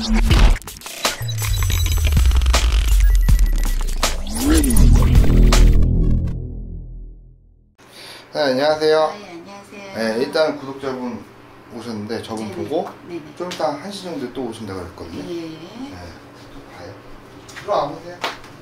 네, 안녕하세요. 네, 안녕하세요. 네, 일단 구독자분 오셨는데 저분 네네. 보고 네네. 좀 이따 1시 정도에 또 오신다고 했거든요. 예. 네, 또 봐요. 들어와 보세요.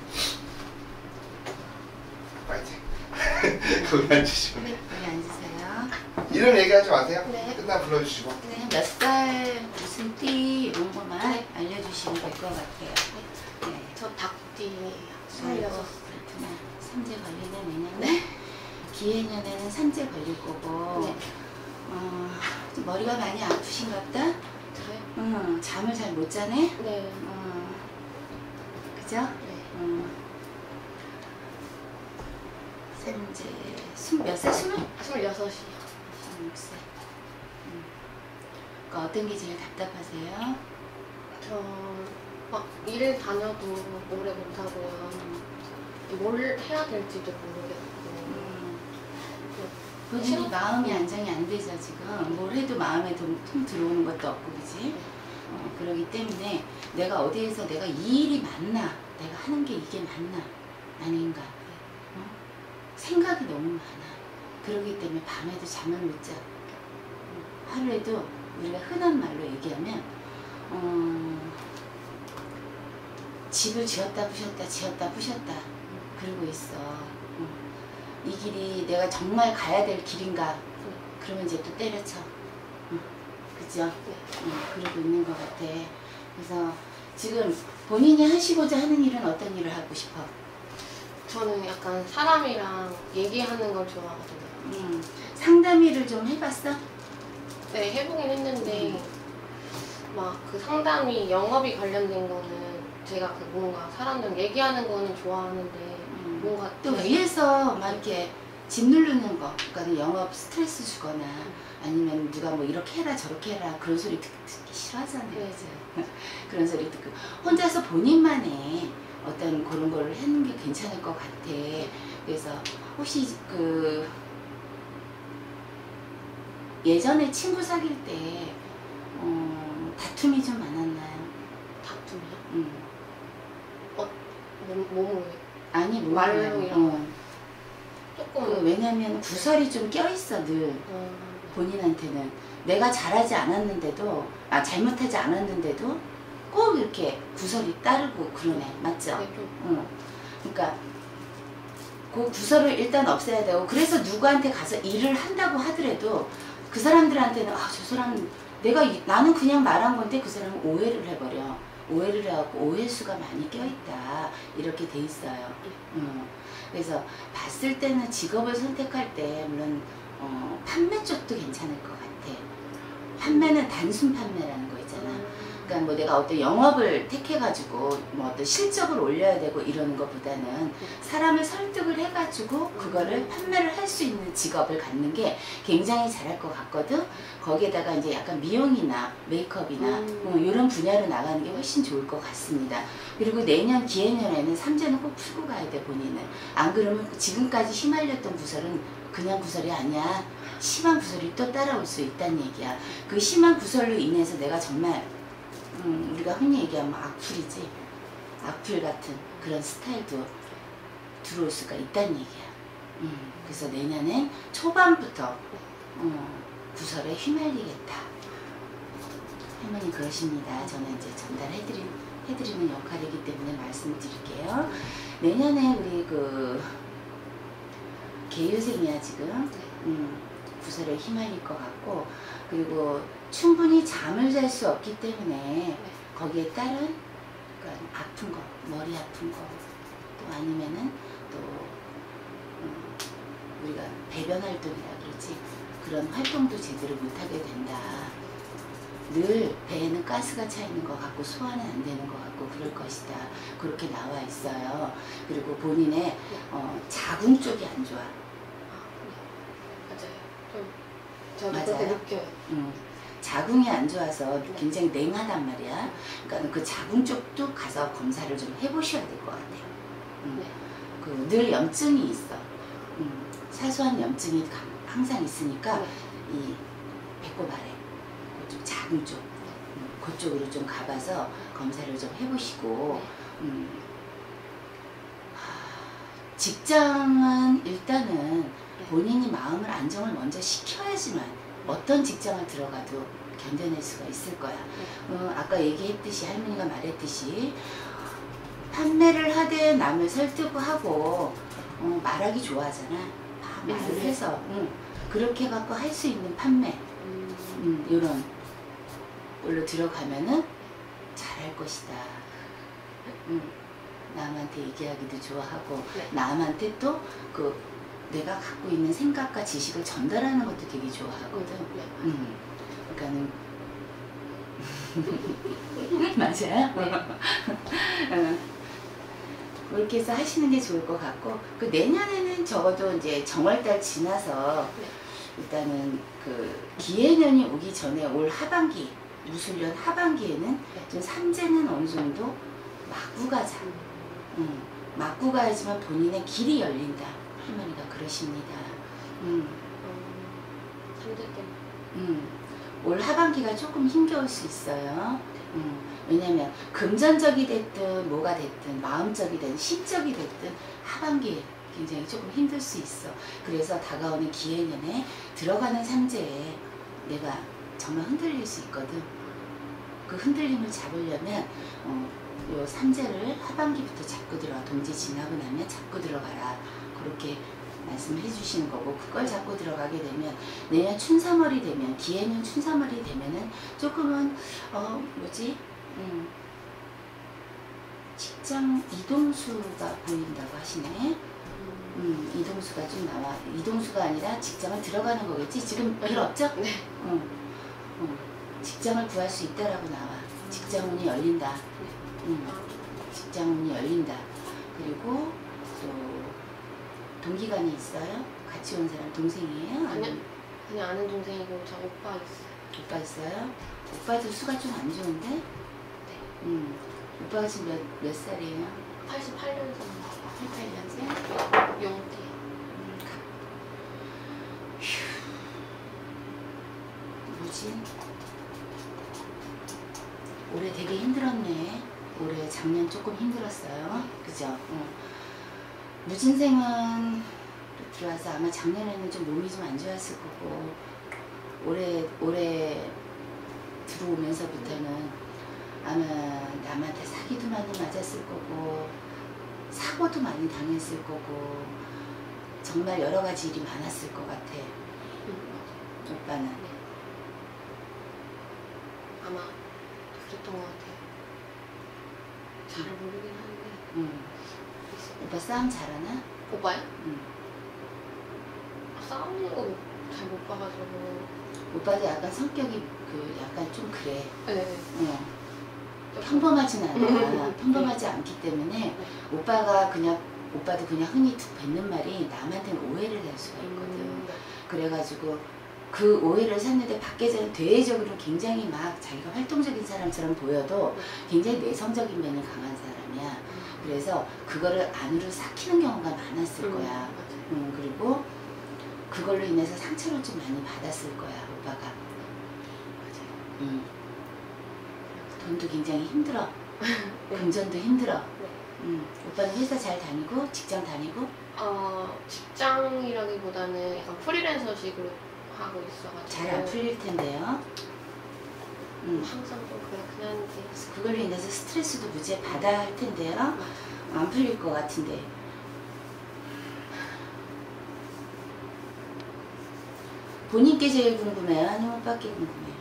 파이팅. 거기 앉으시면 네, 여기 앉으세요. 이름 얘기하지 마세요. 네. 끝나 불러주시고. 네, 몇 살, 무슨 띠 이런 것만 알려주시면 될 것 같아요. 네. 저 닭띠예요. 26. 그렇구나. 삼재 걸리는 내년에. 네. 기해년에는 삼재 걸릴 거고. 네. 좀 머리가 많이 아프신가 보다? 저요? 잠을 잘 못 자네? 네. 그죠? 네. 삼재, 몇 살? 26이요. 26살. 그러니까 어떤 게 제일 답답하세요? 저 막 일을 다녀도 오래 못하고요. 뭘 해야 될지도 모르겠고. 본인이 마음이 안정이 안 되죠, 지금. 뭘 해도 마음에 통 들어오는 것도 없고, 그지? 그러기 때문에 내가 어디에서 내가 이 일이 맞나? 내가 하는 게 이게 맞나? 아닌가? 생각이 너무 많아. 그러기 때문에 밤에도 잠을 못 자. 하루에도 우리가 흔한 말로 얘기하면 집을 지었다 부셨다 지었다 부셨다 그러고 있어. 이 길이 내가 정말 가야 될 길인가? 그러면 이제 또 때려쳐. 그죠? 그러고 있는 것 같아. 그래서 지금 본인이 하시고자 하는 일은 어떤 일을 하고 싶어? 저는 약간 사람이랑 얘기하는 걸 좋아하거든요. 상담 일을 좀 해봤어? 네, 해보긴 했는데 막 그 상담이 영업이 관련된 거는 제가 그 뭔가 사람들 얘기하는 거는 좋아하는데 뭔가 또 위에서 막 이렇게 짓누르는 거, 그러니까 영업 스트레스 주거나 아니면 누가 뭐 이렇게 해라 저렇게 해라 그런 소리 듣기 싫어하잖아요. 네. 그런 소리 듣고 혼자서 본인만의 어떤 그런 걸 하는 게 괜찮을 것 같아. 그래서 혹시 그 예전에 친구 사귈 때 다툼이 좀 많았나요? 다툼이요? 몸으로 아니 말로 이런 거. 조금 왜냐면 구설이 좀 껴있어 늘. 본인한테는 내가 잘하지 않았는데도 잘못하지 않았는데도 꼭 이렇게 구설이 따르고 그러네. 맞죠? 네, 좀. 그러니까 그 구설을 일단 없애야 되고, 그래서 누구한테 가서 일을 한다고 하더라도 그 사람들한테는 저 사람 나는 그냥 말한 건데 그 사람은 오해를 해버려. 오해를 해갖고 오해수가 많이 껴있다 이렇게 돼 있어요. 그래서 봤을 때는 직업을 선택할 때 물론 판매 쪽도 괜찮을 것 같아. 판매는 단순 판매라는 거 있잖아. 그러니까 뭐 내가 어떤 영업을 택해가지고 뭐 어떤 실적을 올려야 되고 이러는 것보다는 사람을 설득을 해가지고 그거를 판매를 할 수 있는 직업을 갖는 게 굉장히 잘할 것 같거든. 거기에다가 이제 약간 미용이나 메이크업이나 이런 분야로 나가는 게 훨씬 좋을 것 같습니다. 그리고 내년 기해년에는 삼재는 꼭 풀고 가야 돼, 본인은. 안 그러면 지금까지 휘말렸던 구설은 그냥 구설이 아니야. 심한 구설이 또 따라올 수 있다는 얘기야. 그 심한 구설로 인해서 내가 정말 우리가 흔히 얘기하면 악플이지, 악플 같은 그런 스타일도 들어올 수가 있다는 얘기야. 그래서 내년엔 초반부터 구설에 휘말리겠다. 할머니 그러십니다. 저는 이제 해드리는 역할이기 때문에 말씀드릴게요. 내년에 우리 그 계유생이야 지금. 구설에 휘말릴 것 같고, 그리고 충분히 잠을 잘 수 없기 때문에 거기에 따른 그러니까 아픈 거, 머리 아픈 거, 또 아니면은 또 우리가 배변 활동이라 그러지, 그런 활동도 제대로 못하게 된다. 늘 배에는 가스가 차 있는 것 같고 소화는 안 되는 것 같고 그럴 것이다. 그렇게 나와 있어요. 그리고 본인의 자궁 쪽이 안 좋아. 저도 그렇게 느껴요. 자궁이 안 좋아서 굉장히 냉하단 말이야. 그러니까 그 자궁 쪽도 가서 검사를 좀 해보셔야 될 것 같아요. 그 늘 염증이 있어. 사소한 염증이 항상 있으니까 이 배꼽 아래, 그쪽 자궁 쪽 그쪽으로 좀 가봐서 검사를 좀 해보시고 직장은 일단은 본인이 마음을 안정을 먼저 시켜야지만 어떤 직장을 들어가도 견뎌낼 수가 있을 거야. 아까 얘기했듯이 할머니가 말했듯이 판매를 하되 남을 설득하고 말하기 좋아하잖아. 막 말을 해서 그렇게 갖고 할 수 있는 판매 이런 걸로 들어가면은 잘할 것이다. 남한테 얘기하기도 좋아하고 남한테 또 그 내가 갖고 있는 생각과 지식을 전달하는 것도 되게 좋아하거든. 그러니까는 맞아요. 그렇게 해서 하시는 게 좋을 것 같고 그 내년에는 적어도 이제 정월달 지나서 일단은 그 기해년이 오기 전에 올 하반기 무술년 하반기에는 좀 삼재는 어느 정도 맞고 가자. 맞고 가야지만 본인의 길이 열린다. 할머니가 그러십니다. 삼재 때문에. 올 하반기가 조금 힘겨울 수 있어요. 왜냐면 금전적이 됐든 뭐가 됐든 마음적이 됐든 심적이 됐든 하반기에 굉장히 조금 힘들 수 있어. 그래서 다가오는 기해년에 들어가는 삼재에 내가 정말 흔들릴 수 있거든. 그 흔들림을 잡으려면 요 삼재를 하반기부터 잡고 들어가. 동지 지나고 나면 잡고 들어가라. 그렇게 말씀해 주시는 거고 그걸 잡고 들어가게 되면 내년 춘삼월이 되면 기해년 춘삼월이 되면은 조금은 직장 이동수가 보인다고 하시네. 이동수가 좀 나와. 이동수가 아니라 직장을 들어가는 거겠지. 지금 일 없죠? 네. 직장을 구할 수 있다라고 나와. 직장문이 열린다. 직장문이 열린다. 그리고 또 동기간이 있어요? 같이 온 사람 동생이에요? 아니요. 그냥 아는 동생이고 저 오빠 있어요. 오빠 있어요? 오빠도 수가 좀 안 좋은데? 네. 오빠가 지금 몇 살이에요? 88년생. 88년생? 용태. 뭐지? 올해 되게 힘들었네. 올해 작년 조금 힘들었어요. 그죠? 무진생은 들어와서 아마 작년에는 좀 몸이 좀 안 좋았을 거고 올해 들어오면서부터는 아마 남한테 사기도 많이 맞았을 거고 사고도 많이 당했을 거고 정말 여러 가지 일이 많았을 것 같아. 오빠는. 아마 그랬던 것 같아요. 잘 모르긴 한데. 오빠 싸움 잘하나? 오빠요? 싸우는 거 잘 못 봐가지고. 오빠도 약간 성격이 그 약간 좀 그래. 네. 평범하진 않아. 평범하지 않기 때문에 오빠도 그냥 흔히 툭 뱉는 말이 남한테는 오해를 할 수가 있거든. 그래가지고 그 오해를 샀는데 밖에서는 대외적으로 굉장히 막 자기가 활동적인 사람처럼 보여도 굉장히 내성적인 면이 강한 사람이야. 그래서 그거를 안으로 삭히는 경우가 많았을 거야. 그리고 그걸로 인해서 상처를 좀 많이 받았을 거야, 오빠가. 돈도 굉장히 힘들어. 금전도 힘들어. 오빠는 회사 잘 다니고 직장 다니고? 직장이라기보다는 약간 프리랜서식으로 하고 있어가지고 잘 안 풀릴 텐데요. 항상 좀 그렇긴 한데 그걸로 인해서 스트레스도 무지에 받아야 할 텐데요. 안 풀릴 것 같은데. 본인께 제일 궁금해요? 아니면 오빠께 궁금해요?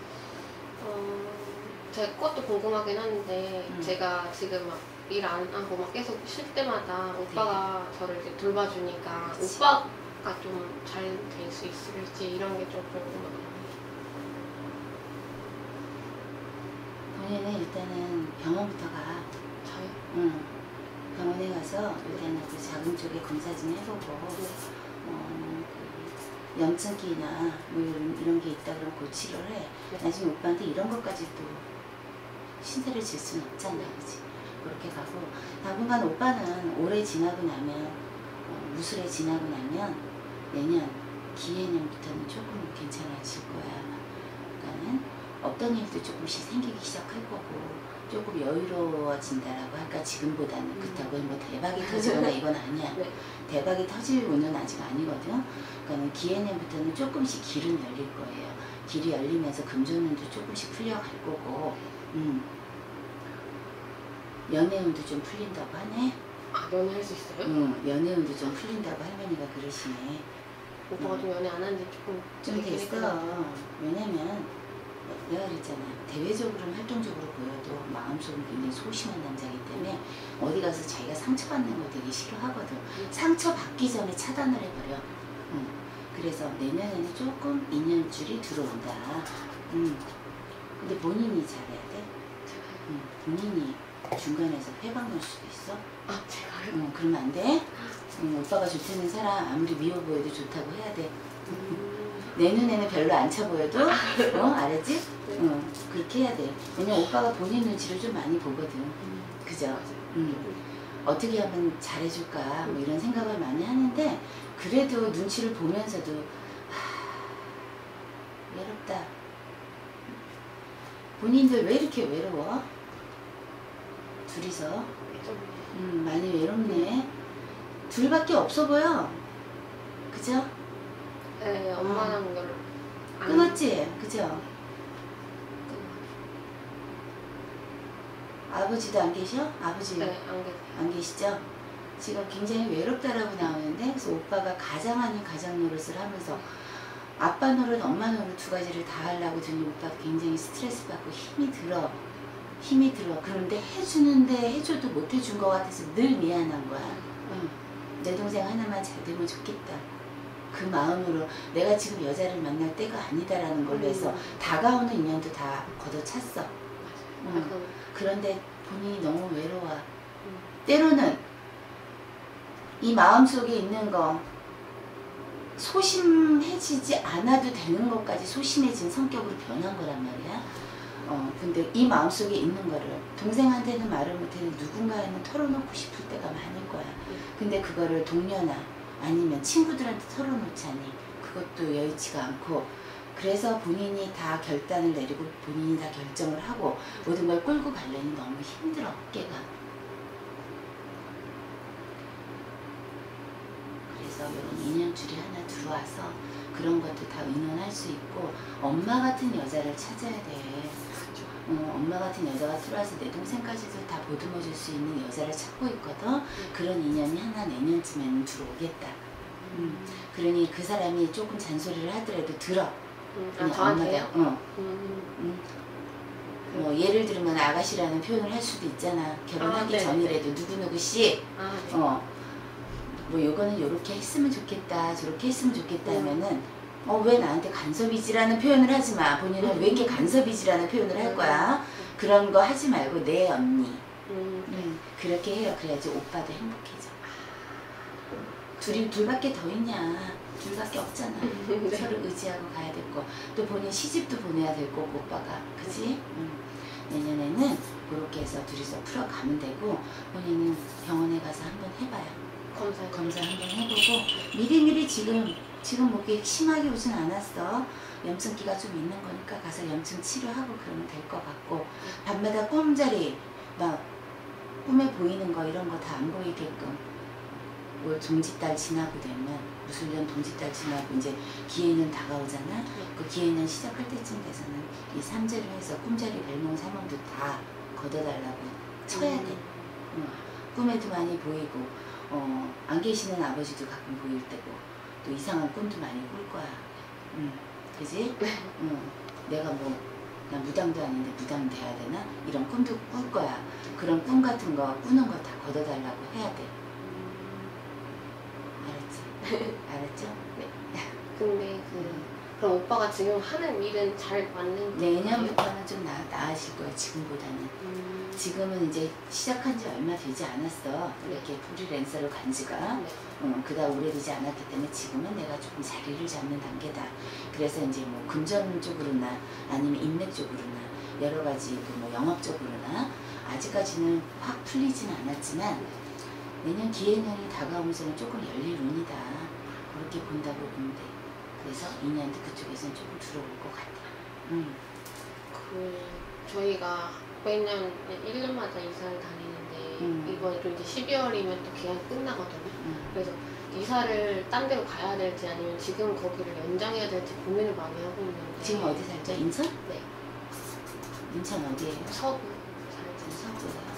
제 것도 궁금하긴 한데 제가 지금 막 일 안 하고 막 계속 쉴 때마다 오빠가 저를 이제 돌봐주니까 그치. 오빠가 좀 잘 될 수 있을지 이런 게 좀 궁금해요. 본인은 일단은 병원부터 가. 저요? 병원에 가서 일단은 그 자궁 쪽에 검사 좀 해보고 그 염증기나 뭐 이런 게 있다 그러면 그 치료를 해. 나중에 오빠한테 이런 것까지 또 신세를 질 수는 없잖아, 그치? 그렇게 가고 당분간 오빠는 올해 지나고 나면 무술에 지나고 나면 내년 기해년부터는 조금 괜찮아질 거야. 그러니까는 없던 일도 조금씩 생기기 시작할 거고 조금 여유로워진다라고 할까 지금보다는. 그렇다고 뭐 대박이 터지거나 이건 아니야. 네. 대박이 터질 운은 아직 아니거든. 그러니까 기해년부터는 조금씩 길은 열릴 거예요. 길이 열리면서 금전운도 조금씩 풀려갈 거고 연애운도 좀 풀린다고 하네. 아, 연애할 수 있어요? 연애운도 좀 풀린다고 할머니가 그러시네. 오빠가 좀 연애 안 한 지 조금 좀 되긴 됐어. 했구나. 왜냐면 내가 그랬잖아. 대외적으로는 활동적으로 보여도 마음속은 굉장히 소심한 남자이기 때문에 어디 가서 자기가 상처받는 거 되게 싫어하거든. 상처받기 전에 차단을 해버려. 그래서 내년에는 조금 인연줄이 들어온다. 근데 본인이 잘해야 돼. 본인이 중간에서 회방 될 수도 있어. 아, 제가요? 그러면 안 돼. 오빠가 좋다는 사람 아무리 미워 보여도 좋다고 해야 돼. 내 눈에는 별로 안 차 보여도 알았지? 네. 그렇게 해야 돼. 왜냐면 오빠가 본인 눈치를 좀 많이 보거든. 그죠? 어떻게 하면 잘해줄까 뭐 이런 생각을 많이 하는데 그래도 눈치를 보면서도 외롭다. 본인들 왜 이렇게 외로워? 둘이서 많이 외롭네. 둘밖에 없어 보여. 그죠? 네, 엄마랑 연락 안 끊었지? 그죠? 아버지도 안 계셔? 아버지 네, 안 계세요. 안 계시죠? 지금 굉장히 외롭다라고 나오는데 그래서 오빠가 가장 아닌 가장 노릇을 하면서 아빠 노릇, 엄마 노릇 두 가지를 다 하려고 드니 오빠가 굉장히 스트레스 받고 힘이 들어. 그런데 해주는데 해줘도 못 해준 것 같아서 늘 미안한 거야. 내 동생 하나만 잘 되면 좋겠다. 그 마음으로 내가 지금 여자를 만날 때가 아니다라는 걸로 해서 다가오는 인연도 다 걷어찼어. 그런데 본인이 너무 외로워. 때로는 이 마음속에 있는 거 소심해지지 않아도 되는 것까지 소심해진 성격으로 변한 거란 말이야. 근데 이 마음속에 있는 거를 동생한테는 말을 못해도 누군가에는 털어놓고 싶을 때가 많을 거야. 근데 그거를 동료나 아니면 친구들한테 털어놓자니 그것도 여의치가 않고 그래서 본인이 다 결단을 내리고 본인이 다 결정을 하고 모든 걸 끌고 가려니 너무 힘들어. 어깨가. 그래서 이런 인연줄이 하나 들어와서 그런 것도 다 의논할 수 있고 엄마 같은 여자를 찾아야 돼. 엄마 같은 여자가 들어와서 내 동생까지도 다 보듬어줄 수 있는 여자를 찾고 있거든. 그런 인연이 하나 내년쯤에는 들어오겠다. 그러니 그 사람이 조금 잔소리를 하더라도 들어. 그냥 저한테요? 뭐 예를 들면 아가씨라는 표현을 할 수도 있잖아. 결혼하기 전이라도 누구누구씨 네. 뭐 요거는 요렇게 했으면 좋겠다 저렇게 했으면 좋겠다 하면은 왜 나한테 간섭이지라는 표현을 하지 마. 본인은 왜 이렇게 간섭이지라는 표현을 할 거야. 그런 거 하지 말고 내 언니 그렇게 해요. 그래야지 오빠도 행복해져. 둘밖에 더 있냐. 둘밖에 없잖아. 네. 서로 의지하고 가야 될 거. 또 본인 시집도 보내야 될 거고 오빠가. 그치? 내년에는 그렇게 해서 둘이서 풀어가면 되고 본인은 병원에 가서 한번 해봐요. 검사 한번 해보고 미리미리 지금 목이 심하게 오진 않았어. 염증기가 좀 있는 거니까 가서 염증 치료하고 그러면 될 것 같고 밤마다 꿈자리 막 꿈에 보이는 거 이런 거 다 안 보이게끔 올 동짓달 지나고 되면 무술년 동짓달 지나고 이제 기해년 다가오잖아. 그 기해년 시작할 때쯤 돼서는 이 삼재를 해서 꿈자리 별몽 사몽도 다 걷어달라고 쳐야 돼. 꿈에도 많이 보이고 안 계시는 아버지도 가끔 보일 때고 또 이상한 꿈도 많이 꿀 거야. 그지? 내가 뭐 나 무당도 아닌데 무당 돼야 되나? 이런 꿈도 꿀 거야. 그런 꿈 같은 거 꾸는 거 다 걷어달라고 해야 돼. 알았지? 알았죠? 네. 근데 그럼 오빠가 지금 하는 일은 잘 맞는 내년부터는 좀 나아질 거야. 지금보다는. 지금은 이제 시작한 지 얼마 되지 않았어. 이렇게 프리랜서로 간 지가. 그다음 오래되지 않았기 때문에 지금은 내가 조금 자리를 잡는 단계다. 그래서 이제 뭐 금전 쪽으로나 아니면 인맥 쪽으로나 여러 가지 뭐 영업적으로나 아직까지는 확 풀리지는 않았지만 내년 기해년이 다가오면서는 조금 열릴 운이다. 그렇게 본다고 보면 돼. 그래서 인연도 그쪽에서는 조금 들어올 것 같아. 저희가 매년 1년마다 이사를 다니는데 이번에 또 이제 12월이면 또 기간이 끝나거든요. 그래서 이사를 딴 데로 가야 될지 아니면 지금 거기를 연장해야 될지 고민을 많이 하고 있는데. 지금 어디 살죠? 인천? 네. 인천 어디예요? 서구 인천 서구예요.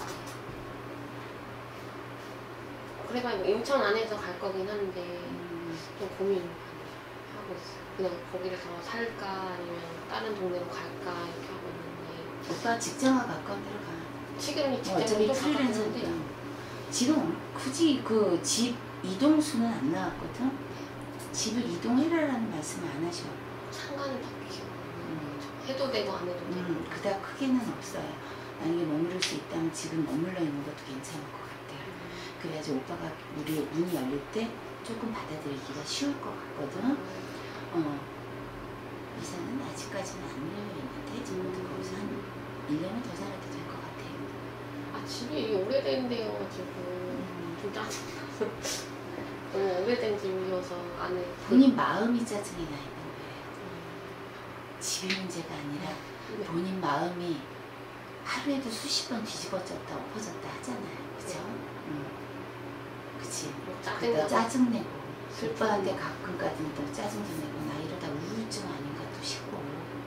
그래가 인천 안에서 갈 거긴 한데 좀 고민 많이 하고 있어요. 그냥 거기를 더 살까 아니면 다른 동네로 갈까 이렇게 하고 있는데. 오빠 직장과 가까운 데로 가. 지금 직장이 어차피 좀 프리랜서인데 가깝는데 지금 굳이 그 집 이동수는 안 나왔거든. 집을 이동해라라는 말씀을 안 하셔. 상관은 딱히 기억 안 나요. 해도 되고 안 해도 되고. 그닥 크게는 없어요. 만약에 머무를 수 있다면 지금 머물러 있는 것도 괜찮을 것 같아요. 그래야지 오빠가 우리 문이 열릴 때 조금 받아들이기가 쉬울 것 같거든. 이사는 아직까지는 안 열려있는데 지금부터 거기서 한 1년은 더 살아도 될 것 같아요. 아 집이 오래된 데여가지고 좀 짜증나서 너무 오래된 집이어서 안에 본인 마음이 짜증이 나 있는 거예요. 집이 문제가 아니라 본인 마음이 하루에도 수십 번 뒤집어졌다 엎어졌다 하잖아요. 그죠? 그치? 그러다 짜증내고 오빠한테 가끔까지는 또 짜증도 내고 나 이러다 우울증 아닌가 또 싶고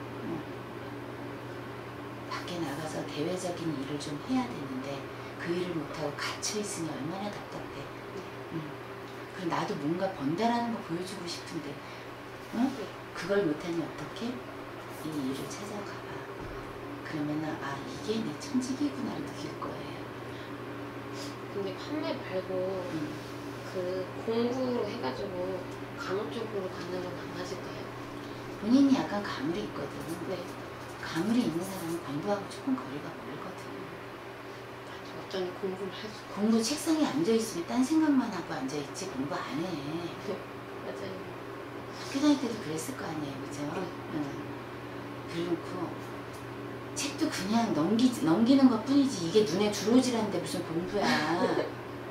밖에 나가서 대외적인 일을 좀 해야 되는데 그 일을 못하고 갇혀있으니 얼마나 답답해. 그럼 나도 뭔가 번다라는 거 보여주고 싶은데 그걸 못하니 어떻게? 이 일을 찾아가봐. 그러면은 아 이게 내 천직이구나 느낄 거예요. 근데 판매 말고 그 공부로 해가지고 간호 쪽으로 가는 건 안 맞을까요? 본인이 약간 가물이 있거든. 네. 가물이 있는 사람은 공부하고 조금 거리가 멀거든. 어쩐지 공부를 할 수. 공부 책상에 앉아있으면 딴 생각만 하고 앉아있지 공부 안 해. 맞아요. 학교 다닐 때도 그랬을 거 아니에요. 그죠? 네. 그렇고 책도 그냥 넘기는 것 뿐이지 이게 눈에 들어오질 않는데 무슨 공부야. 맞아요.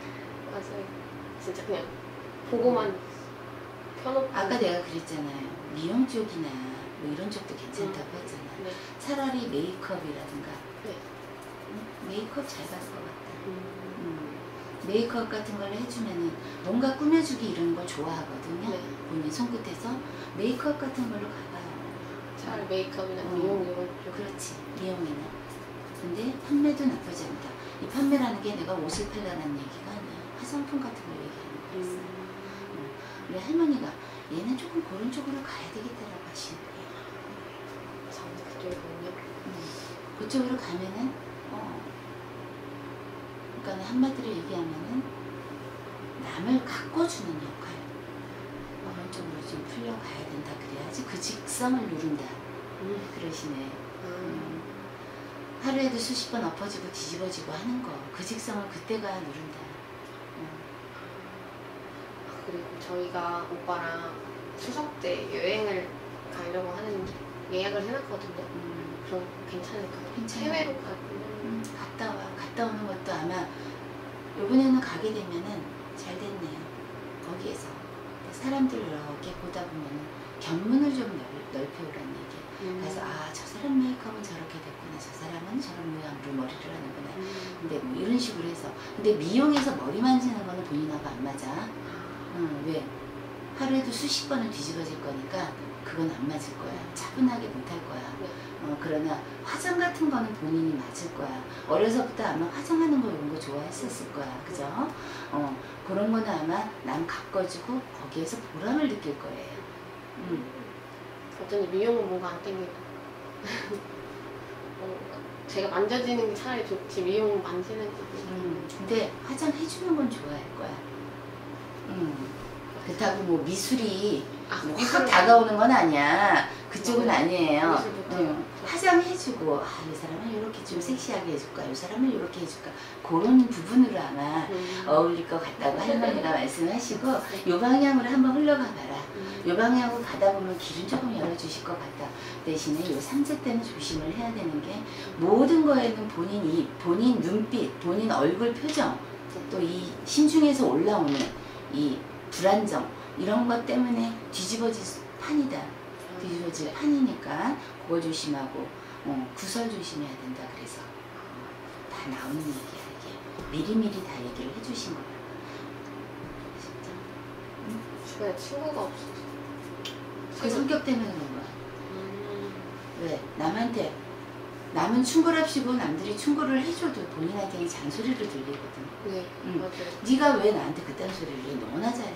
진짜 그냥 보고만 펴놓고. 아까 내가 그랬잖아요. 미용 쪽이나 뭐 이런 쪽도 괜찮다고 했잖아. 네. 차라리 메이크업이라든가. 네. 메이크업 잘 갈 것 같다. 메이크업 같은 걸 해주면은 뭔가 꾸며주기 이런 걸 좋아하거든요. 네. 본인 손끝에서 메이크업 같은 걸로 가봐요. 차라리 메이크업이나 미용 이런 쪽. 그렇지. 미용이나. 근데 판매도 나쁘지 않다. 이 판매라는 게 내가 옷을 팔라는 얘기가 아니야. 화장품 같은 걸 얘기하는 거였어. 우리 할머니가 얘는 조금 그런 쪽으로 가야 되겠다라고 하시는 거예요. 저는 그쪽이거든요. 그쪽으로 가면은 그러니까 한마디로 얘기하면은 남을 가꿔주는 역할. 그런 쪽으로 좀 풀려가야 된다. 그래야지 그 직성을 누른다. 그러시네. 하루에도 수십 번 엎어지고 뒤집어지고 하는 거. 그 직성을 그때가 누른다. 그리고 저희가 오빠랑 추석 때 여행을 가려고 하는 예약을 해놨거든요. 그럼 괜찮을까요? 괜찮아요. 해외로 가면 갔다 와. 갔다 오는 것도 아마 이번에는 가게 되면은 잘 됐네요. 거기에서 사람들 이렇게 보다 보면은 견문을 좀 넓혀오라는 얘기예요. 그래서 아, 저 사람 메이크업은 저렇게 됐구나. 저 사람은 저런 모양으로 머리를 하는구나. 근데 뭐 이런 식으로 해서. 근데 미용에서 머리 만지는 거는 본인하고 안 맞아. 왜? 하루에도 수십 번을 뒤집어질 거니까 그건 안 맞을 거야. 차분하게 못할 거야. 그러나 화장 같은 거는 본인이 맞을 거야. 어려서부터 아마 화장하는 거 이런 거 좋아했었을 거야. 그죠? 그런 거는 아마 남 가꿔주고 거기에서 보람을 느낄 거예요. 어쩐지 미용은 뭔가 안 땡기고 제가 만져지는 게 차라리 좋지 미용 만지는 게 근데 화장해주는 건 좋아할 거야. 그렇다고 뭐 미술이 확 다가오는 건 아니야. 그쪽은 아니에요. 화장해주고 이 사람은 이렇게 좀 섹시하게 해줄까, 이 사람은 이렇게 해줄까, 그런 부분으로 아마 어울릴 것 같다고 할머니가 말씀하시고 이 방향으로 한번 흘러가 봐라. 이 방향으로 가다 보면 길은 조금 열어주실 것 같다. 대신에 이 3세 때는 조심을 해야 되는 게 모든 거에는 본인 눈빛, 본인 얼굴 표정, 또 이 심중에서 올라오는 이 불안정 이런 것 때문에 뒤집어질 판이다. 뒤집어질 판이니까 그거 조심하고 구설 조심해야 된다 그래서 다 나오는 얘기야 이게. 미리미리 다 얘기를 해주신 거야. 진짜. 주변에 친구가 없어서. 그 성격 때문에 그런 거야. 왜? 남은 충고랍시고 남들이 충고를 해줘도 본인한테는 잔소리로 들리거든. 네, 맞아요. 네가 왜 나한테 그딴 소리를 해? 너나 잘해.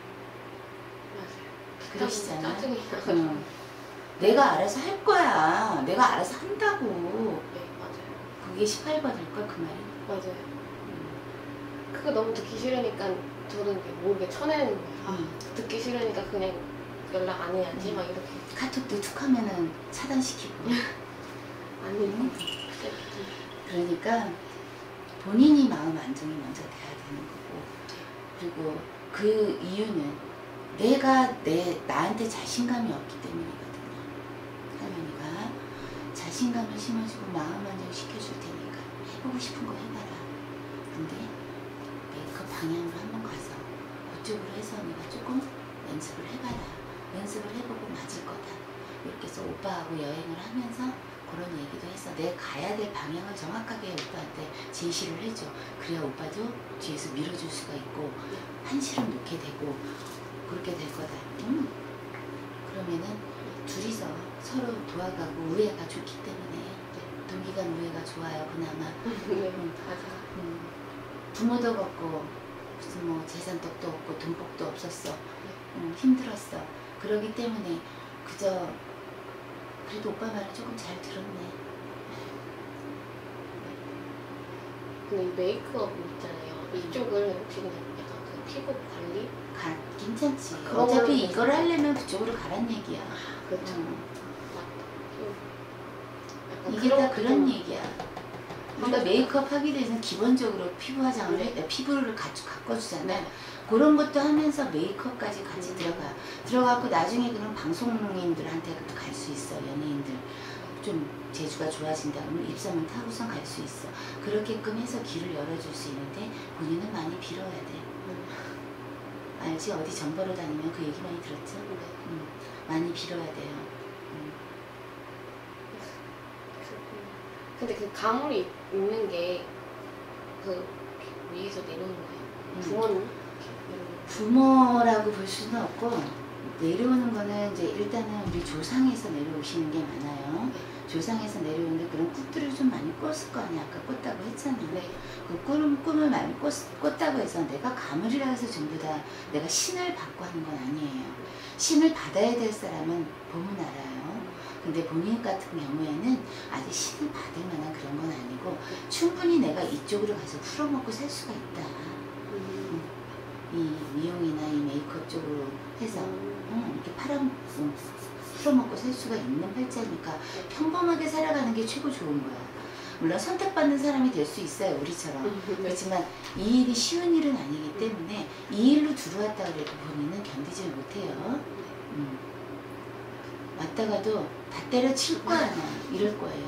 맞아요. 그러시잖아. 짜증이 나가지고. 응. 내가 알아서 할 거야. 내가 알아서 한다고. 네, 맞아요. 그게 18번일걸 그 말이. 맞아요. 그거 너무 듣기 싫으니까 저도 이제 모르게 쳐내는 거예요. 아, 듣기 싫으니까 그냥 연락 안 해야지 막 이렇게. 카톡도 툭 하면은 차단시키고. 아니면 그러니까 본인이 마음 안정이 먼저 돼야 되는 거고, 그리고 그 이유는 내가 나한테 자신감이 없기 때문이거든요. 할머니가 자신감을 심어주고 마음 안정 시켜줄 테니까 해보고 싶은 거 해봐라. 근데 그 방향으로 한번 가서 그쪽으로 해서 네가 조금 연습을 해봐라. 연습을 해보고 맞을 거다. 이렇게 해서 오빠하고 여행을 하면서 그런 얘기도 해서 내 가야 될 방향을 정확하게 오빠한테 제시를 해줘. 그래야 오빠도 뒤에서 밀어줄 수가 있고 한시름 놓게 되고 그렇게 될 거다. 그러면은 둘이서 서로 도와가고 우애가 좋기 때문에 동기간 우애가 좋아요. 그나마. 네, 맞아요. 부모도 없고 무슨 뭐 재산떡도 없고 돈복도 없었어. 힘들었어. 그러기 때문에 그저 그래도 오빠 말을 조금 잘 들었네. 근데 이 메이크업 있잖아요. 이쪽을 지금 약간 그 피부 관리? 괜찮지. 그런 어차피 걸로 이걸 하려면 그쪽으로 가란 얘기야. 그렇죠. 이게 다 그런 얘기야. 우리가 메이크업 하기 위해서는 기본적으로 피부 화장을 해, 피부를 가꿔주잖아. 네. 그런 것도 하면서 메이크업까지 같이 들어가고 나중에 그런 방송인들한테 갈 수 있어. 연예인들 좀 재주가 좋아진다 그러면 입소문 타고선 갈 수 있어. 그렇게끔 해서 길을 열어줄 수 있는데 본인은 많이 빌어야 돼. 알지? 어디 정 보러 다니면 그 얘기 많이 들었죠? 많이 빌어야 돼요. 근데 그 가물이 있는 게 그 위에서 내려오는 거예요. 부모님? 부모라고 볼 수는 없고 내려오는 거는 이제 일단은 우리 조상에서 내려오시는 게 많아요. 조상에서 내려오는데 그런 꿈들을 좀 많이 꿨을 거 아니야. 아까 꿨다고 했잖아. 네. 그 꿈을 많이 꿨다고 해서 내가 가물이라 해서 전부 다 내가 신을 받고 하는 건 아니에요. 신을 받아야 될 사람은 보면 알아요. 근데 본인 같은 경우에는 아직 신을 받을 만한 그런 건 아니고 충분히 내가 이쪽으로 가서 풀어먹고 살 수가 있다. 이 미용이나 이 메이크업 쪽으로 해서 이렇게 풀어먹고 살 수가 있는 팔자니까 평범하게 살아가는 게 최고 좋은 거야. 물론 선택받는 사람이 될 수 있어요. 우리처럼. 그렇지만 이 일이 쉬운 일은 아니기 때문에 이 일로 들어왔다 그래도 본인은 견디질 못해요. 왔다가도 다 때려칠 거 아니야. 이럴 거예요.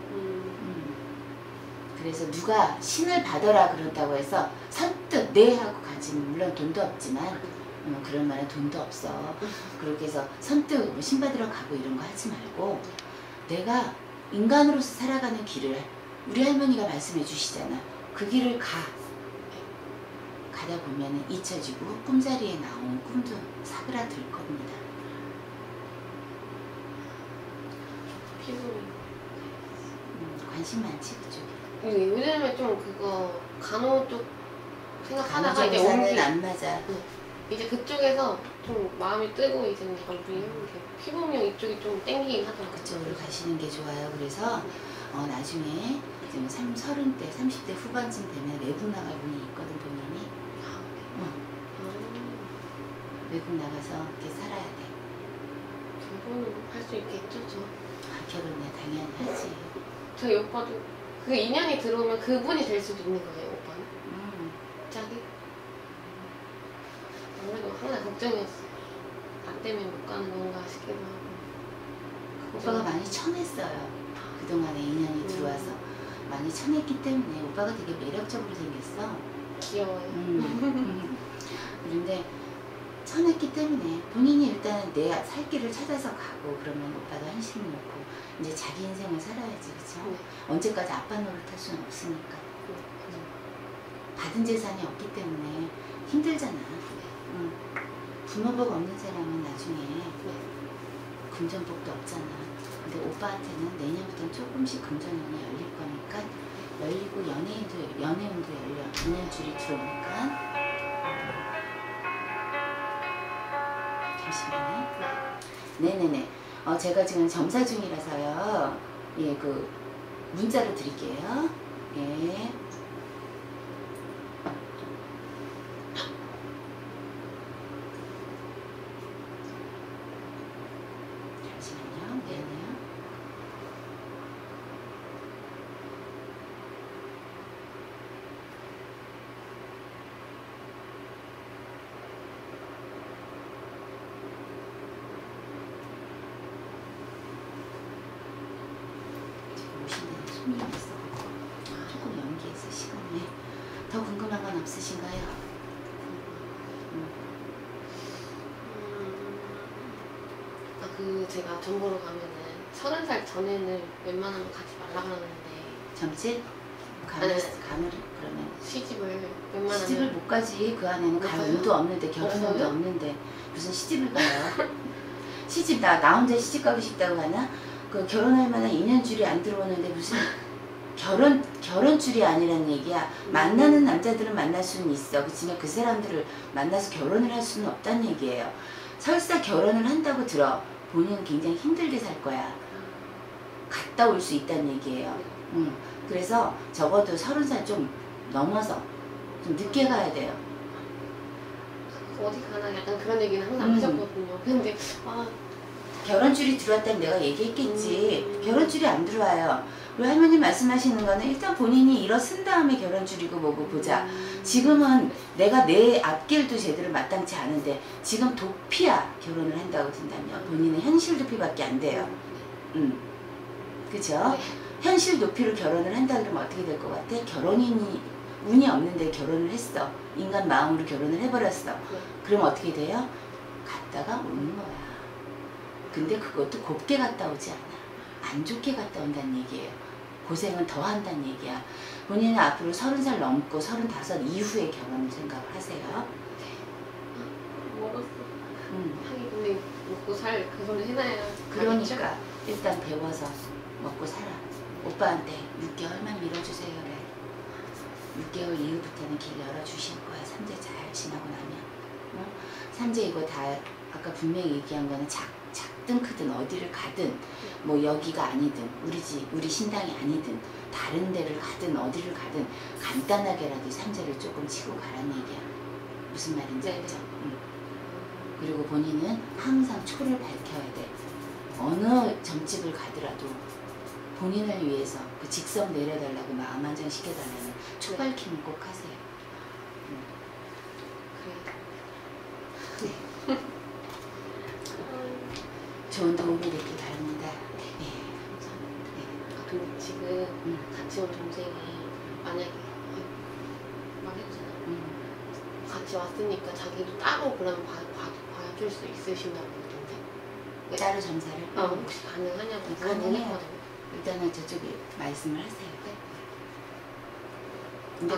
그래서 누가 신을 받아라 그런다고 해서 선뜻 네 하고 가지. 물론 돈도 없지만 그런 말은 돈도 없어. 그렇게 해서 선뜻 뭐 신 받으러 가고 이런 거 하지 말고 내가 인간으로서 살아가는 길을 우리 할머니가 말씀해 주시잖아. 그 길을 가다 보면 잊혀지고 꿈자리에 나오는 꿈도 사그라들 겁니다. 피부를 관심 많지 그쪽에. 요즘에 좀 그거 간호 쪽 생각하다가 이제 간호조리사는 안 맞아. 이제 그쪽에서 좀 마음이 뜨고 이제 약간 피부명 이쪽이 좀 땡기긴 하더라고요. 그쪽으로 가시는 게 좋아요. 그래서 나중에 지금 30대, 30대 후반쯤 되면 외국 나갈 분이 있거든 본인이. 외국 나가서 이렇게 살아야 돼. 결혼은 할 수 있겠죠, 저? 결혼이야 당연히 하지. 저희 오빠도 그 인연이 들어오면 그분이 될 수도 있는 거예요, 오빠는. 갑자기. 아무래도 항상 걱정이었어요. 나 때문에 못 가는 건가 싶기도 하고. 오빠가 많이 쳐냈어요. 그동안에 인연이 들어와서 많이 쳐냈기 때문에 오빠가 되게 매력적으로 생겼어. 귀여워요. 그런데 선했기 때문에 본인이 일단은 내 살 길을 찾아서 가고 그러면 오빠도 한심을 놓고 이제 자기 인생을 살아야지 그쵸? 네. 언제까지 아빠 노릇할 수는 없으니까 받은 재산이 없기 때문에 힘들잖아. 부모복 없는 사람은 나중에 금전복도 없잖아. 근데 오빠한테는 내년부터는 조금씩 금전운이 열릴 거니까 열리고 연애운도 열려. 인연줄이 들어오니까 잠시만요. 네네네. 제가 지금 점사 중이라서요. 예, 그 문자로 드릴게요. 예. 잠시만요. 미안해요. 오신다는 손님이 있어. 조금 연기해서 시간에 더 궁금한 건 없으신가요? 제가 전 보러 가면은 30살 전에는 웬만하면 가지 말라 그러는데 점집? 아니, 감을 그러면 시집을 웬만하면 시집을 못 가지. 그 안에는 갈 가요? 운도 없는데 결혼운도 없어요? 없는데 무슨 시집을 가요? 시집 나 혼자 시집 가고 싶다고 가나? 그 결혼할 만한 인연줄이 안 들어오는데 무슨 결혼줄이 아니란 얘기야. 만나는 남자들은 만날 수는 있어. 그렇지만 그 사람들을 만나서 결혼을 할 수는 없다는 얘기예요. 설사 결혼을 한다고 들어. 본인은 굉장히 힘들게 살 거야. 갔다 올 수 있다는 얘기예요. 그래서 적어도 30살 좀 넘어서 좀 늦게 가야 돼요. 어디 가나 약간 그런 얘기는 항상 하셨거든요. 근데 결혼줄이 들어왔다는 내가 얘기했겠지. 결혼줄이 안 들어와요. 우리 할머니 말씀하시는 거는 일단 본인이 일어선 다음에 결혼줄이고 뭐고 보자. 지금은 내가 내 앞길도 제대로 마땅치 않은데 지금 도피야 결혼을 한다고 든다면 본인은 현실 도피밖에 안 돼요. 그죠? 현실 도피로 결혼을 한다 그러면 어떻게 될 것 같아? 운이 없는데 결혼을 했어. 인간 마음으로 결혼을 해버렸어. 그럼 어떻게 돼요? 갔다가 오는 거야. 근데 그것도 곱게 갔다 오지 않아. 안 좋게 갔다 온다는 얘기예요. 고생은 더 한다는 얘기야. 본인은 앞으로 30살 넘고 35 이후에 결혼을 생각을 하세요. 멀었어. 하긴 근데 먹고 살 그걸 해놔야 그러니까 일단 배워서 먹고 살아. 오빠한테 6개월만 밀어주세요. 그래. 6개월 이후부터는 길 열어주실 거야. 3재 잘 지나고 나면. 삼재 이거 다 아까 분명히 얘기한 거는 작든 크든 어디를 가든 뭐 여기가 아니든 우리 신당이 아니든 다른 데를 가든 어디를 가든 간단하게라도 삼재를 조금 치고 가라는 얘기야. 무슨 말인지 알죠? 그리고 본인은 항상 초를 밝혀야 돼. 어느 점집을 가더라도 본인을 위해서 그 직성 내려달라고 마음 안정 시켜달라는 초 밝히는 꼭 하세요. 네. 좋은 도움이 됐길 바랍니다. 네. 감사합니다. 근데 지금 같이 온 동생이 만약에 말했잖아. 같이 왔으니까 자기도 따로 그럼 봐줄 수 있으신다고 그러던데. 따로 점사를? 혹시 가능하냐고 가능해요. 일단은 저쪽에 말씀을 하세요. 근데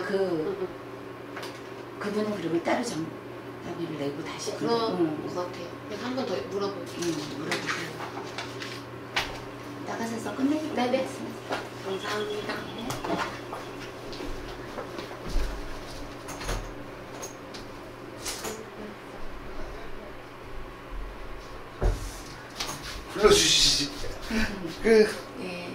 그분은 그러면 따로 점사비를 내고 다시 그런 것 같아요. 그래서 한 번 더 물어볼게요. 물어보세요. 나가셔서 끝내기 네네. 감사합니다. 불러주시지. 예.